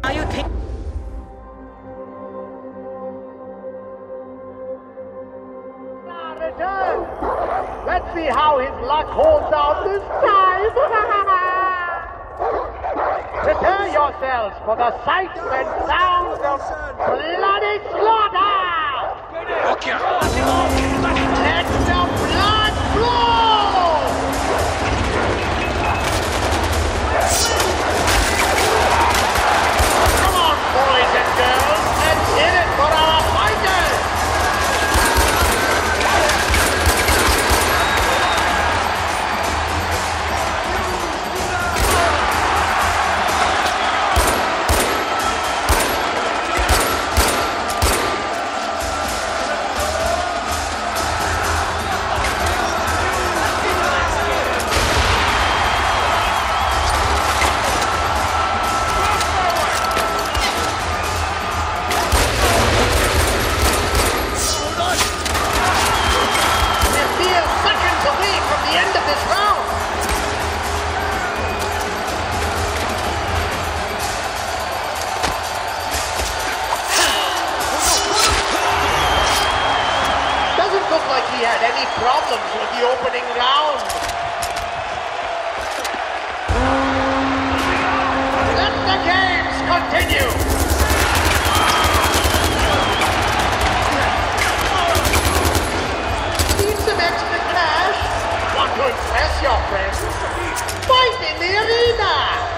Are you taking... Return. Let's see how his luck holds out this time. Prepare yourselves for the sights and sounds of bloody slaughter! Let the blood flow! Come on, boys and girls, let's hit it for our fighters! He had any problems with the opening round. Let the games continue. Need some extra cash? Want to impress your friends? Fight in the arena.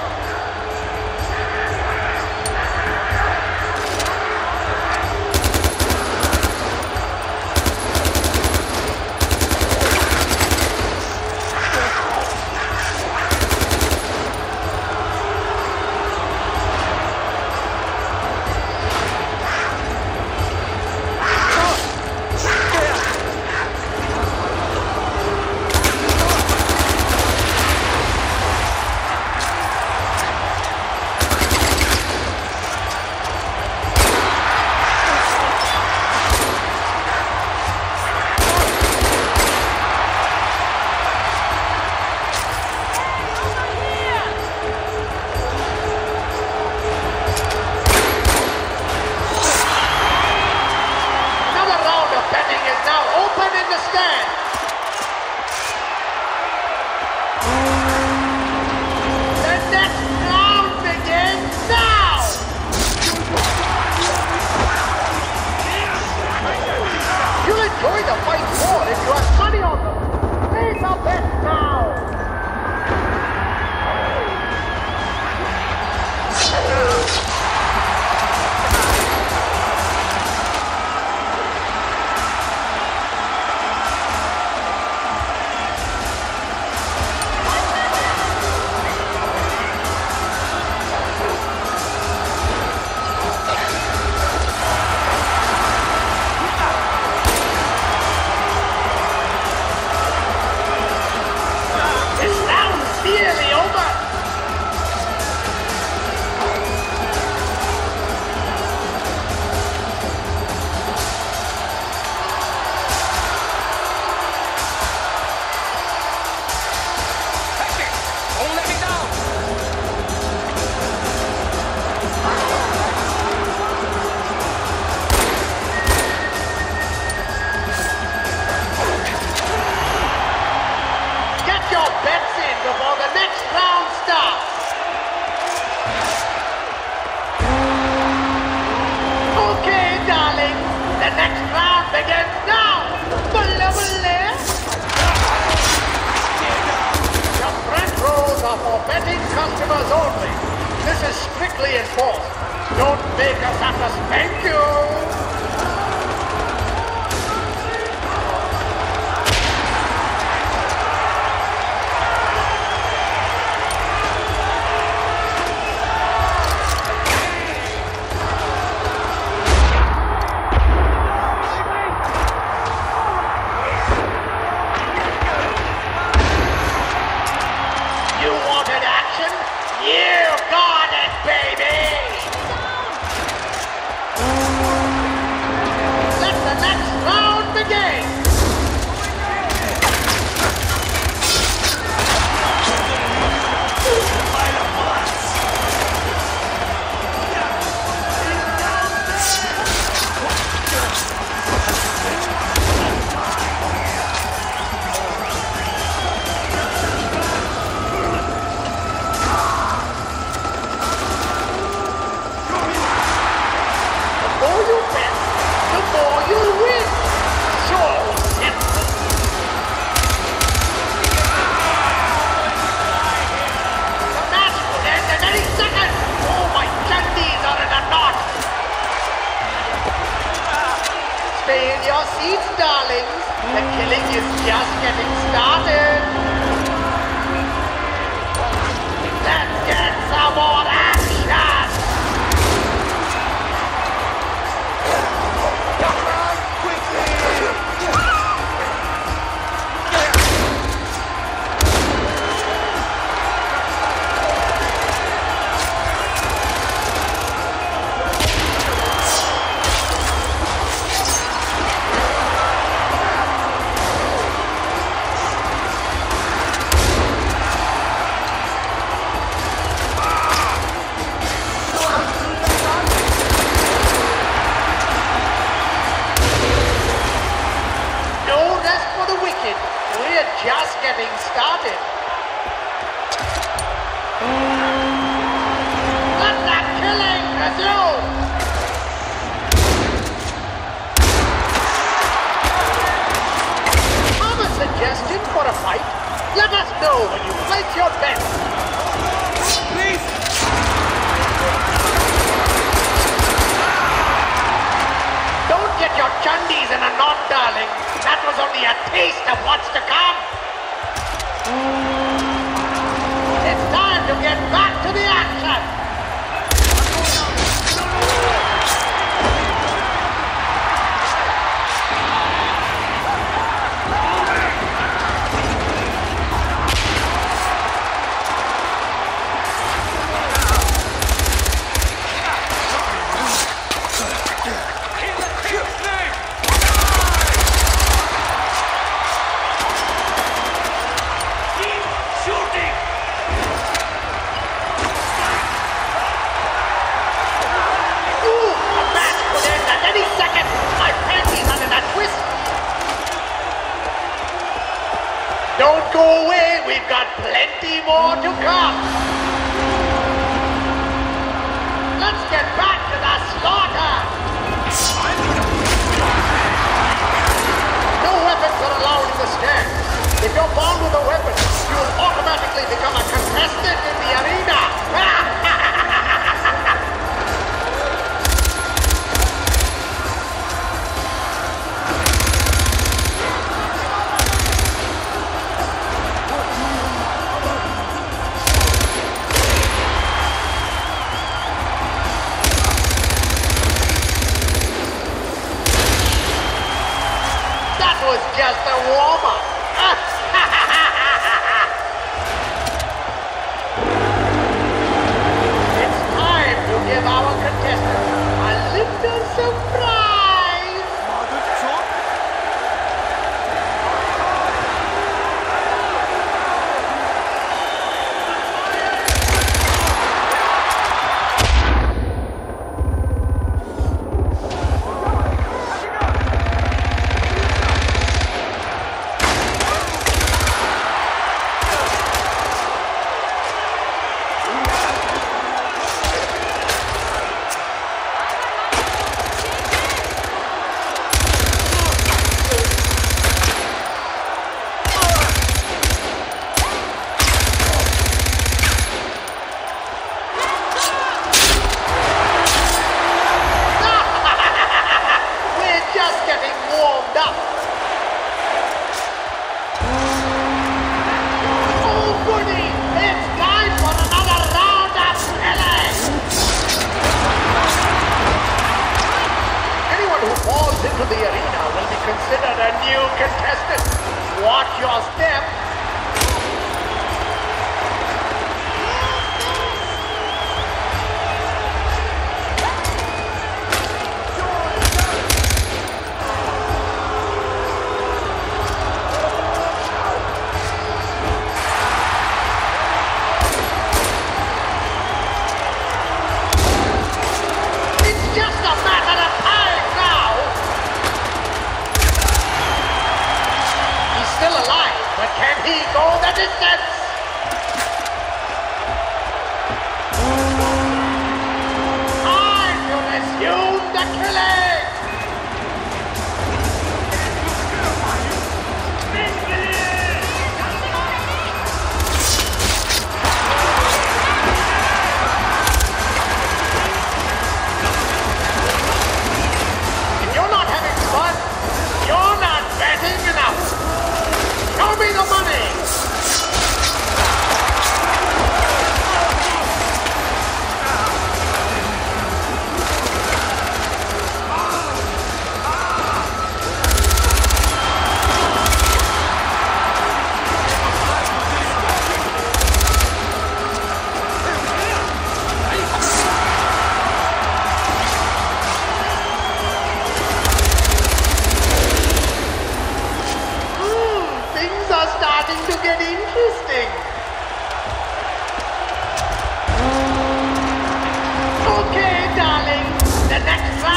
Enjoy the fight more if you have money on them. Make a bet now. Before the next round starts. Okay, darling. The next round begins now. The front rows are for betting customers only. This is strictly enforced. Don't make us have to spank you. You got it, baby! seats, darlings. The killing is just getting started. Let's get some more action! Come on, quickly! Just getting started. Let that killing resume! Have a suggestion for a fight? Let us know when you place your bets. Please! Don't get your chundies in a knot, darling. That was only a taste of what's to come. It's time to get back to the action! Don't go away, we've got plenty more to come. Let's get back to the slaughter. No weapons are allowed in the stand. If you're born with a weapon, you'll automatically become a contestant in the arena. Just a warm-up.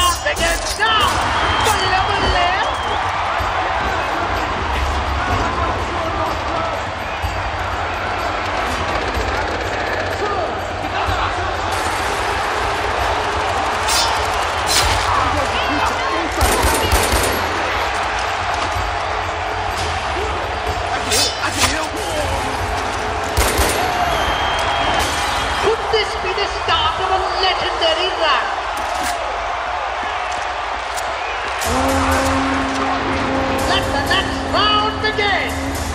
round begins now! Could this be the start of a legendary run? Let the next round begin!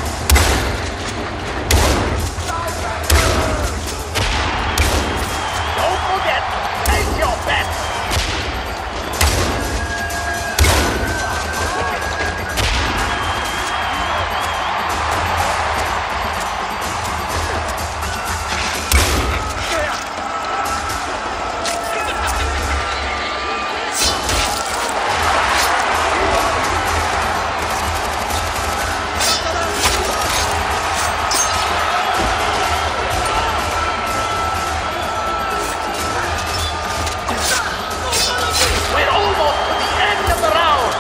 Don't forget to place your bets! We're almost to the end of the round!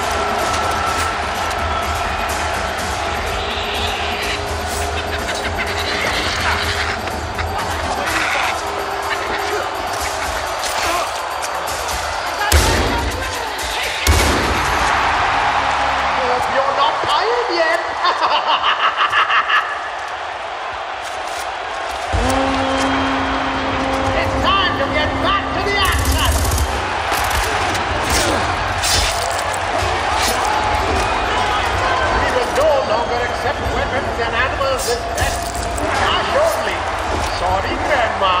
Hope you're not tired yet! It's time to get back to the action! We will no longer accept weapons and animals as pets. Cash only. Sorry, Grandma.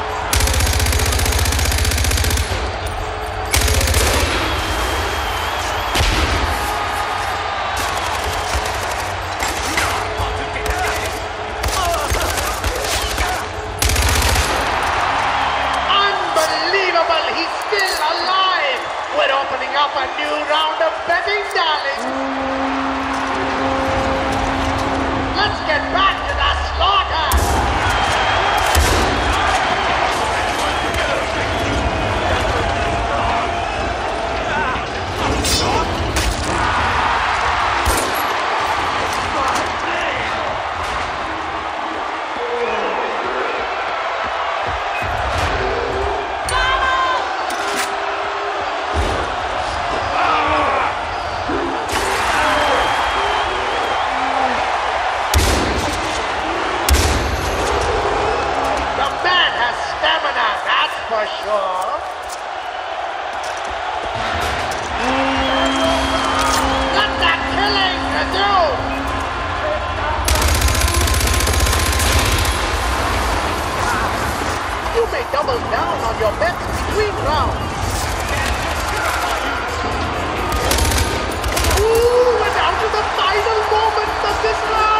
Unbelievable! He's still alive! We're opening up a new round of betting, darling! Let's get back to the slaughter! For sure. Let that killing resume! You may double down on your bets between rounds. Ooh, and down to the final moment of this round!